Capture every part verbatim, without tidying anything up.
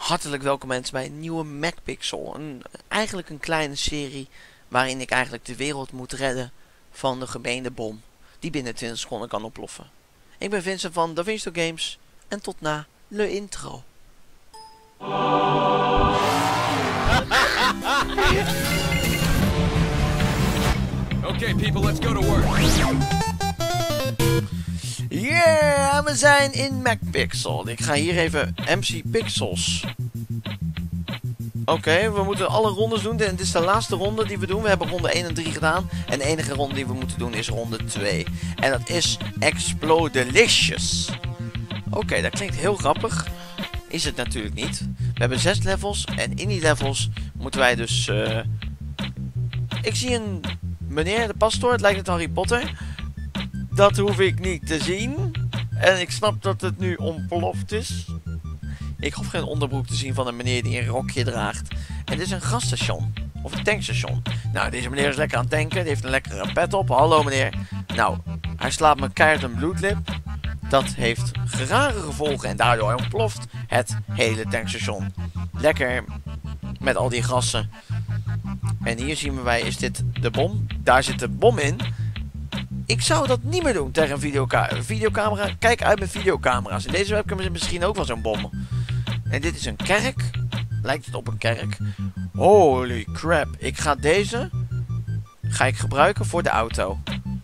Hartelijk welkom mensen bij een nieuwe MacPixel. Een, eigenlijk een kleine serie waarin ik eigenlijk de wereld moet redden van de gemeene bom die binnen twintig seconden kan ontploffen. Ik ben Vincent van DaVinci Games en tot na de intro. Okay people, let's go to work. Yeah, we zijn in MacPixel. Ik ga hier even M C Pixels. Oké, okay, we moeten alle rondes doen. Dit is de laatste ronde die we doen. We hebben ronde één en drie gedaan. En de enige ronde die we moeten doen is ronde twee. En dat is Explodelicious. Oké, okay, dat klinkt heel grappig. Is het natuurlijk niet. We hebben zes levels. En in die levels moeten wij dus... Uh... Ik zie een meneer, de pastoor. Het lijkt net Harry Potter. Dat hoef ik niet te zien. En ik snap dat het nu ontploft is. Ik hoef geen onderbroek te zien van een meneer die een rokje draagt. En dit is een gasstation. Of een tankstation. Nou, deze meneer is lekker aan het tanken. Die heeft een lekkere pet op. Hallo meneer. Nou, hij slaat me keihard een bloedlip. Dat heeft rare gevolgen. En daardoor ontploft het hele tankstation. Lekker met al die gassen. En hier zien we wij, is dit de bom? Daar zit de bom in. Ik zou dat niet meer doen tegen een videoca videocamera. Kijk uit met videocamera's. In deze webcam is misschien ook wel zo'n bom. En dit is een kerk. Lijkt het op een kerk? Holy crap. Ik ga deze... Ga ik gebruiken voor de auto.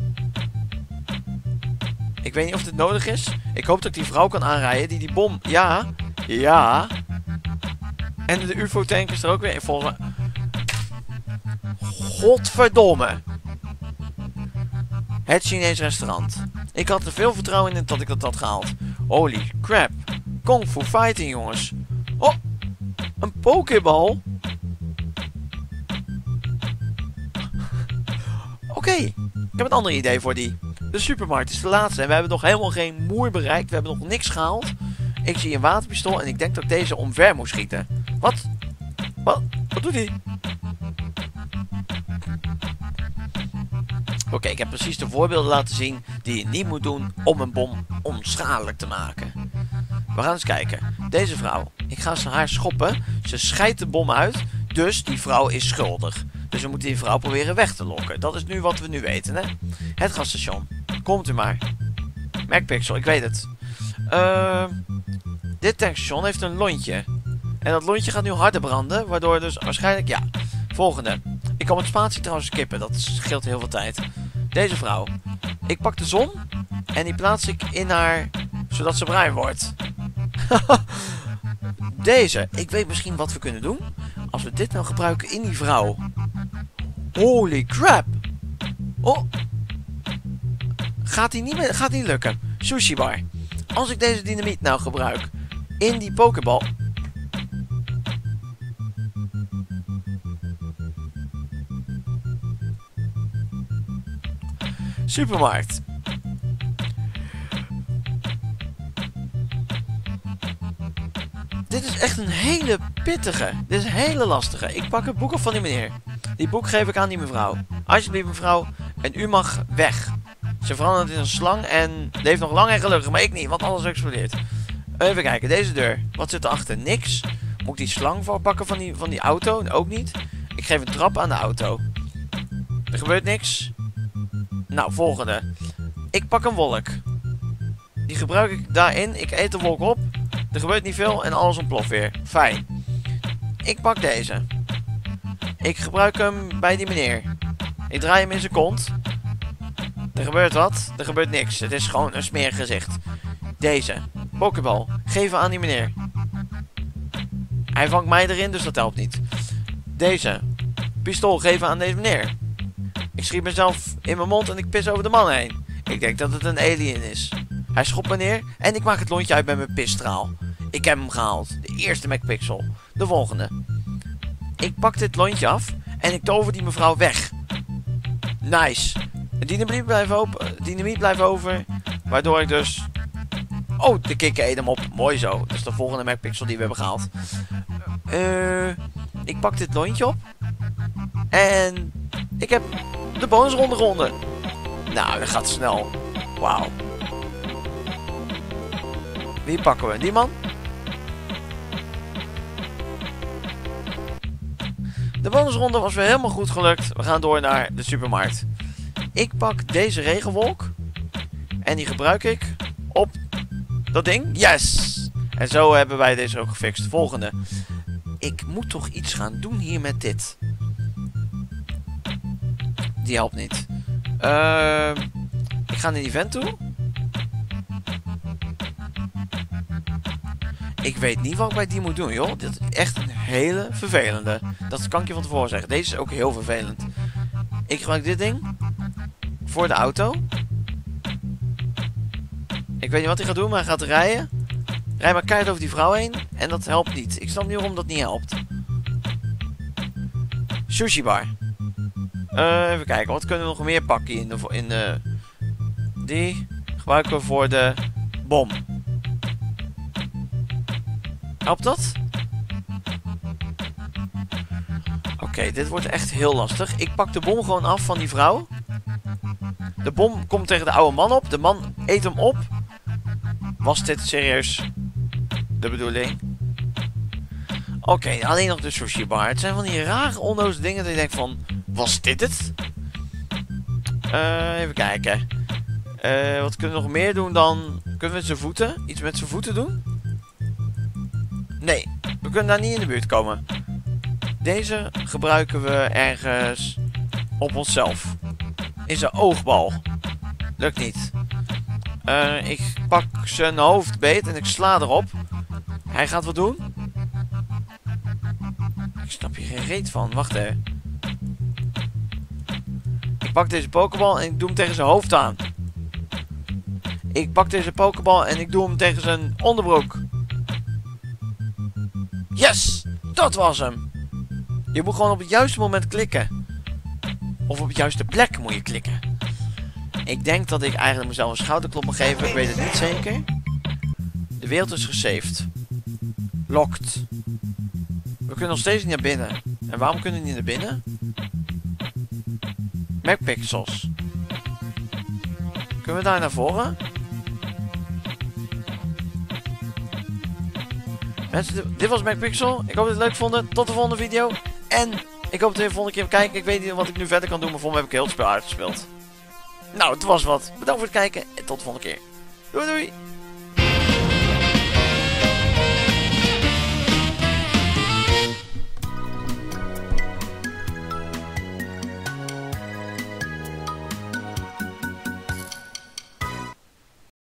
Ik weet niet of dit nodig is. Ik hoop dat ik die vrouw kan aanrijden die die bom... Ja. Ja. En de U F O-tank is er ook weer. Volgens mij... Godverdomme. Het Chinees restaurant. Ik had er veel vertrouwen in dat ik dat had gehaald. Holy crap. Kung Fu fighting, jongens. Oh, een pokeball. Oké, okay. Ik heb een ander idee voor die. De supermarkt is de laatste en we hebben nog helemaal geen moer bereikt. We hebben nog niks gehaald. Ik zie een waterpistool en ik denk dat ik deze omver moet schieten. Wat? Wat? Wat doet hij? Oké, okay, ik heb precies de voorbeelden laten zien die je niet moet doen om een bom onschadelijk te maken. We gaan eens kijken. Deze vrouw. Ik ga ze haar schoppen. Ze scheidt de bom uit. Dus die vrouw is schuldig. Dus we moeten die vrouw proberen weg te lokken. Dat is nu wat we nu weten, hè. Het gasstation. Komt u maar. MacPixel, ik weet het. Uh, dit tankstation heeft een lontje. En dat lontje gaat nu harder branden. Waardoor dus waarschijnlijk... Ja. Volgende. Ik kan met spatie trouwens skippen. Dat scheelt heel veel tijd. Deze vrouw. Ik pak de zon. En die plaats ik in haar... Zodat ze bruin wordt. Deze. Ik weet misschien wat we kunnen doen. Als we dit nou gebruiken in die vrouw. Holy crap. Oh. Gaat die niet meer... Gaat niet lukken. Sushi bar. Als ik deze dynamiet nou gebruik. In die pokeball. Supermarkt. Dit is echt een hele pittige. Dit is een hele lastige. Ik pak het boek op van die meneer. Die boek geef ik aan die mevrouw. Alsjeblieft mevrouw. En u mag weg. Ze verandert in een slang en leeft nog lang en gelukkig. Maar ik niet, want alles explodeert. Even kijken, deze deur. Wat zit erachter? Niks. Moet ik die slang voorpakken van die, van die auto? Ook niet. Ik geef een trap aan de auto. Er gebeurt niks. Nou, volgende. Ik pak een wolk. Die gebruik ik daarin. Ik eet de wolk op. Er gebeurt niet veel en alles ontploft weer. Fijn. Ik pak deze. Ik gebruik hem bij die meneer. Ik draai hem in zijn kont. Er gebeurt wat. Er gebeurt niks. Het is gewoon een smerig gezicht. Deze. Pokeball. Geven aan die meneer. Hij vangt mij erin, dus dat helpt niet. Deze. Pistool geven aan deze meneer. Ik schiet mezelf in mijn mond en ik pis over de man heen. Ik denk dat het een alien is. Hij schopt me neer en ik maak het lontje uit met mijn pisstraal. Ik heb hem gehaald. De eerste MacPixel. De volgende. Ik pak dit lontje af en ik tover die mevrouw weg. Nice. De dynamiet blijft open. Dynamiet blijft over. Waardoor ik dus... Oh, de kikker eet hem op. Mooi zo. Dat is de volgende MacPixel die we hebben gehaald. Uh, ik pak dit lontje op. En... Ik heb de bonusronde ronde. Nou, dat gaat snel. Wauw. Wie pakken we? Die man? De bonusronde was weer helemaal goed gelukt. We gaan door naar de supermarkt. Ik pak deze regenwolk. En die gebruik ik op dat ding. Yes! En zo hebben wij deze ook gefixt. Volgende. Ik moet toch iets gaan doen hier met dit. Die helpt niet. Uh, ik ga naar die vent toe. Ik weet niet wat ik bij die moet doen, joh. Dit is echt een hele vervelende. Dat kan ik je van tevoren zeggen. Deze is ook heel vervelend. Ik gebruik dit ding. Voor de auto. Ik weet niet wat hij gaat doen, maar hij gaat rijden. Rij maar keihard over die vrouw heen. En dat helpt niet. Ik snap niet waarom dat niet helpt. Sushi bar. Uh, even kijken, wat kunnen we nog meer pakken in de, in de... Die gebruiken we voor de bom. Helpt dat? Oké, okay, dit wordt echt heel lastig. Ik pak de bom gewoon af van die vrouw. De bom komt tegen de oude man op. De man eet hem op. Was dit serieus de bedoeling? Oké, okay, alleen nog de sushi bar. Het zijn van die rare onnoze dingen dat je denkt van... Was dit het? Uh, even kijken. Uh, wat kunnen we nog meer doen dan... Kunnen we met zijn voeten? Iets met zijn voeten doen? Nee, we kunnen daar niet in de buurt komen. Deze gebruiken we ergens op onszelf. In zijn oogbal. Lukt niet. Uh, ik pak zijn hoofd beet en ik sla erop. Hij gaat wat doen. Ik snap hier geen reet van. Wacht even. Ik pak deze pokeball en ik doe hem tegen zijn hoofd aan. Ik pak deze pokeball en ik doe hem tegen zijn onderbroek. Yes! Dat was hem! Je moet gewoon op het juiste moment klikken. Of op het juiste plek moet je klikken. Ik denk dat ik eigenlijk mezelf een schouderklop mag geven. Ik weet het niet zeker. De wereld is gesaved. Locked. We kunnen nog steeds niet naar binnen. En waarom kunnen we niet naar binnen? MacPixels. Kunnen we daar naar voren? Mensen, dit was MacPixel. Ik hoop dat jullie het leuk vonden. Tot de volgende video. En ik hoop dat je de volgende keer kijken. Ik weet niet wat ik nu verder kan doen, maar voor me heb ik heel het spel uitgespeeld. Nou, het was wat. Bedankt voor het kijken en tot de volgende keer. Doei doei!